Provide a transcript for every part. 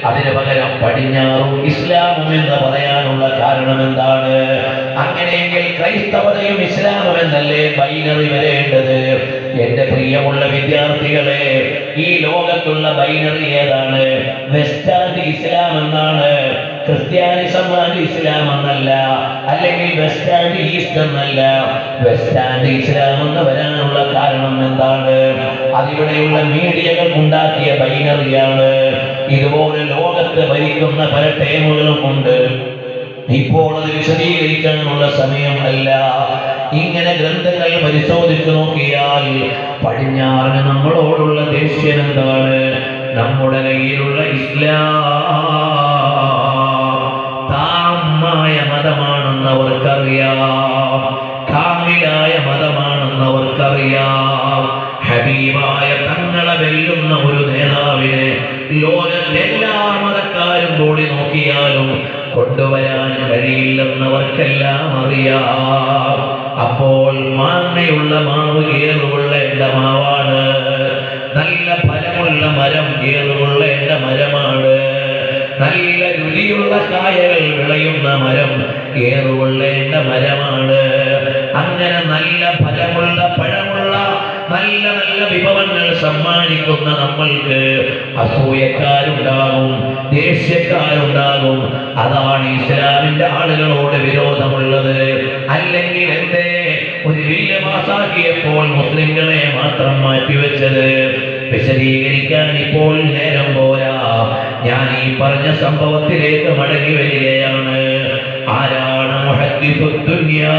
അതിന് പകരം പടിഞ്ഞാറും ഇസ്ലാമും എന്ന് പറയാനുള്ള കാരണം എന്താണ്? അങ്ങനെയെങ്കിൽ ക്രൈസ്തവതയും ഇസ്ലാമും എന്നല്ലേ ബൈനറി വരേണ്ടത്? എന്റെ പ്രിയമുള്ള വിദ്യാർത്ഥികളെ, ഈ ലോകത്തുള്ള ബൈനറി ഏതാണ്? വെസ്റ്റ് ആൻഡ് ഇസ്ലാം എന്നാണ്. ക്രിസ്ത്യാനിസം ആൻഡ് ഇസ്ലാം എന്നല്ല, അല്ലെങ്കിൽ വെസ്റ്റ് ആൻഡ് ഈസ്റ്റ് എന്നല്ല. വെസ്റ്റ് ആൻഡ് ഇസ്ലാം എന്ന് വരാനുള്ള കാരണം എന്താണ്? അതിവിടെയുള്ള മീഡിയകൾ ഉണ്ടാക്കിയ ബൈനറിയാണ്. ഇതുപോലെ ലോകത്ത് ഭരിക്കുന്ന പല ടേമുകളും ഉണ്ട്. ഇപ്പോൾ അത് വിശദീകരിക്കാനുള്ള സമയം അല്ല. ഇങ്ങനെ ഗ്രന്ഥങ്ങൾ പരിശോധിച്ചു നോക്കിയാൽ പടിഞ്ഞാറിന് നമ്മളോടുള്ള ദേഷ്യം എന്താണ്? നമ്മുടെ കയ്യിലുള്ള ഇസ്ലാം താമായ മതമാണെന്ന് അവർക്കറിയാം, കാമിലായ മതമാണെന്ന് അവർക്കറിയാം. ഹബീബായ തങ്ങളെ വെല്ലുന്ന ഒരു നേതാവിനെ ലോകത്തെ എല്ലാ മതക്കാരും കൂടി നോക്കിയാലും കൊണ്ടുവരാൻ കഴിയില്ലെന്നവർക്കെല്ലാം അറിയാം. അപ്പോൾ മാങ്ങയുള്ള മാവ് ഏറുകൊള്ളേണ്ട മാവാണ്, നല്ല ഫലമുള്ള മരം ഏറുകൊള്ളേണ്ട മരമാണ്, നല്ല രുചിയുള്ള കായകൾ വിളയുന്ന മരം ഏറുകൊള്ളേണ്ട മരമാണ്. അങ്ങനെ നല്ല ഫലമുള്ള പഴമുള്ള നല്ല നല്ല വിഭവങ്ങൾ സമ്മാനിക്കുന്ന നമ്മൾക്ക് അസൂയക്കാരുണ്ടാകും, ദേഷ്യക്കാരുണ്ടാകും. അതാണ് ഇസ്ലാമിന്റെ ആളുകളോട് വിരോധമുള്ളത്. അല്ലെങ്കിൽ എന്തേ ഒരു ബില്ല് പാസാക്കിയപ്പോൾ മുസ്ലിങ്ങളെ മാത്രം മാറ്റിവെച്ചത്? വിശദീകരിക്കാൻ ഇപ്പോൾ നേരം പോരാ. ഞാൻ ഈ പറഞ്ഞ സംഭവത്തിലേക്ക് മടങ്ങി വരികയാണ്. ആരാണ് മുഹദ്ദിസുദ് ദുനിയാ?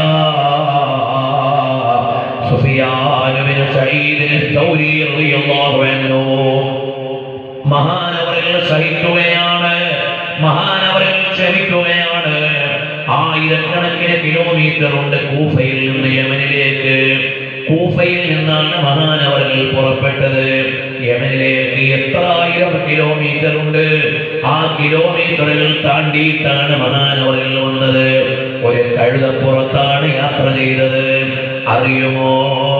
സുഫിയാൻ ബിൻ സഈദ് അൽ-സൗരി റളിയല്ലാഹു അൻഹു. മഹാനവറുകൾ സഹിക്കുകയാണ്, മഹാനവറുകൾ ക്ഷമിക്കുകയാണ്. ആയിരക്കണക്കിന് കിലോമീറ്റർ ഉണ്ട് കൂഫയിൽ നിന്ന് യമനിലേക്ക്. കൂഫയിൽ നിന്നാണ് മഹാനവറുകൾ പുറപ്പെട്ടത്. യമനിലേക്ക് എത്ര ആയിരം കിലോമീറ്റർ ഉണ്ട്. ആ കിലോമീറ്ററുകൾ താണ്ടിയിട്ടാണ് മഹാനവറുകൾ വന്നത്. ഒരു കഴുതപ്പുറത്താണ് യാത്ര ചെയ്തത്. അറിയുമോ,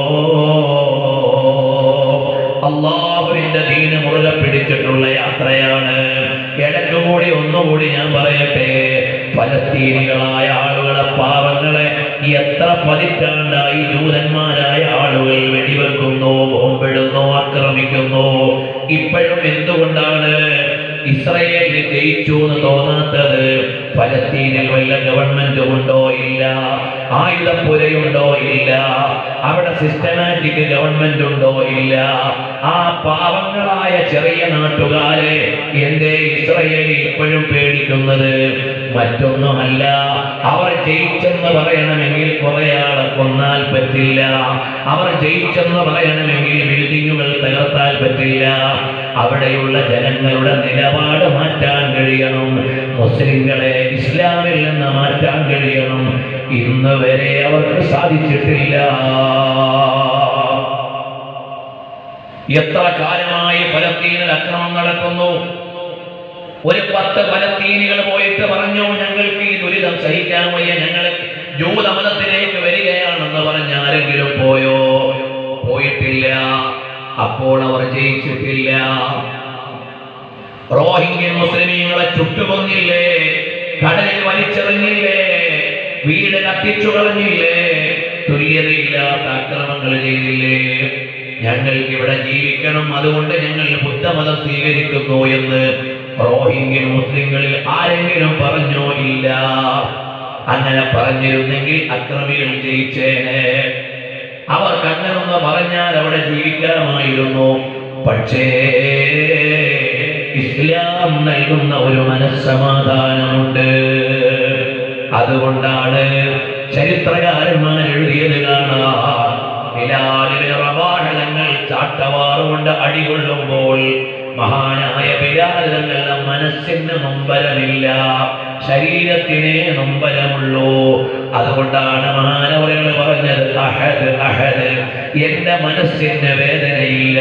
അല്ലാഹുവിന്റെ ദീന് മുറുകെ പിടിച്ചിട്ടുള്ള യാത്രയാണ്. ഇടയ്ക്കുകൂടി ഒന്നുകൂടി ഞാൻ പറയട്ടെ, ഫലസ്തീനികളായ ആളുകളെ, പാവങ്ങളെ എത്ര പതിറ്റാണ്ടായി ജൂതന്മാരായ ആളുകൾ വെടിവെക്കുന്നു, ബോംബിടുന്നു, ആക്രമിക്കുന്നു. ഇപ്പോഴും എന്തുകൊണ്ടാണ് ഇസ്രയേലിൽ ജയിച്ചു എന്ന് തോന്നാത്തത്? ഫലസ്തീനിൽ വല്ല ഗവൺമെന്റും ഉണ്ടോ? ഇല്ല. ആയുധപ്പുരയുണ്ടോ? ഇല്ല. അവിടെ സിസ്റ്റമാറ്റിക് ഗവൺമെന്റ് ഉണ്ടോ? ഇല്ല. ആ പാവങ്ങളായ ചെറിയ നാട്ടുകാരെ എന്തേ ഇസ്രയേൽ ഇപ്പോഴും പേടിക്കുന്നത്? മറ്റൊന്നുമല്ല, അവർ ജയിച്ചെന്ന് പറയണമെങ്കിൽ കുറെ ആളെ കൊന്നാൽ പറ്റില്ല. അവർ ജയിച്ചെന്ന് പറയണമെങ്കിൽ ബിൽഡിങ്ങുകൾ തകർത്താൽ പറ്റില്ല. അവിടെയുള്ള ജനങ്ങളുടെ നിലപാട് മാറ്റാൻ കഴിയണം. മുസ്ലിങ്ങളെ ഇസ്ലാമിൽ നിന്ന് മാറ്റാൻ കഴിയണം. ഇന്ന് വരെ അവർക്ക് സാധിച്ചിട്ടില്ല. എത്ര കാലമായി ഫലസ്തീനിൽ അക്രമം നടക്കുന്നു? ഒരു 10 ഫലസ്തീനികൾ പോയിട്ട് പറഞ്ഞു, ഞങ്ങൾക്ക് ഈ ദുരിതം സഹിക്കാൻ വയ്യ, ഞങ്ങൾ ജൂതമതത്തിലേക്ക് വരികയാണെന്ന് പറഞ്ഞ ആരെങ്കിലും പോയോ? പോയിട്ടില്ല. അപ്പോൾ അവർ ജയിച്ചിട്ടില്ല. റോഹിംഗ്യൻ മുസ്ലിമീങ്ങളെ ചുട്ടുകൊന്നില്ലേ? കടലിൽ വലിച്ചെറിഞ്ഞില്ലേ? വീട് കത്തിച്ചു കളഞ്ഞില്ലേ? തുല്യതയില്ലാത്ത അക്രമങ്ങൾ ചെയ്തില്ലേ? ഞങ്ങൾക്ക് ഇവിടെ ജീവിക്കണം, അതുകൊണ്ട് ഞങ്ങൾ ബുദ്ധമതം സ്വീകരിക്കുന്നു എന്ന് റോഹിംഗ്യൻ മുസ്ലിങ്ങളിൽ ആരെങ്കിലും പറഞ്ഞോ? ഇല്ല. അങ്ങനെ പറഞ്ഞിരുന്നെങ്കിൽ അക്രമികൾ ജയിച്ചേനെ. അവർക്ക് അങ്ങനൊന്ന് പറഞ്ഞാൽ അവിടെ ജീവിക്കാമായിരുന്നു. പക്ഷേ ഇസ്ലാം നൽകുന്ന ഒരു മനസ്സമാധാനമുണ്ട്. അതുകൊണ്ടാണ് ചരിത്രകാരന്മാർ എഴുതിയത് കാണാം. ബിലാൽ ഇബ്നു റബാഹ് തങ്ങൾ ചാട്ടവാറുകൊണ്ട് അടികൊള്ളുമ്പോൾ മഹാനായ ബിലാൽ തങ്ങളുടെ മനസ്സിന് നൊമ്പരമില്ല, ശരീരത്തിനേ നൊമ്പരമുള്ളൂ. അതുകൊണ്ടാണ് മഹാനവറുകൾ പറഞ്ഞത്, അഹദ് അഹദ്, എന്റെ മനസ്സിന് വേദനയില്ല.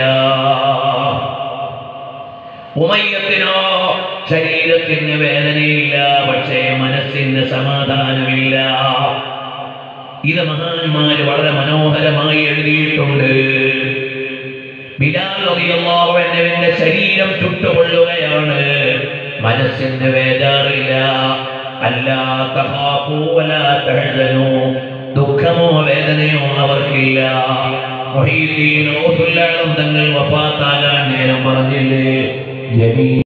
ഉമയ്യത്തിനോ ശരീരത്തിന് വേദനയില്ല, പക്ഷേ മനസ്സിന് സമാധാനമില്ല. ഇത് മഹാന്മാര് വളരെ മനോഹരമായി എഴുതിയിട്ടുണ്ട്. ബിലാൽ റളിയല്ലാഹു അൻഹുവിന്റെ ശരീരം ചുട്ടുകൊള്ളുകയാണ്. മനസ്സിന് വേദാറില്ല. അല്ലാ തഖാഫൂ വലാ തഹ്സനൂ, ദുഃഖമോ വേദനയോ അവർക്കില്ല. മുഹീദ്ദീൻ ഔസുൽ ആലം തങ്ങൾ വഫാത്താകാൻ നേരം പറഞ്ഞില്ലേ,